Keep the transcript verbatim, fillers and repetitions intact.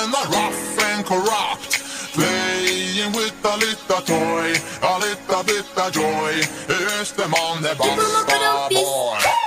man are rough and corrupt, playing with a little toy, a little bit of joy. Here's the man, the Basta boy.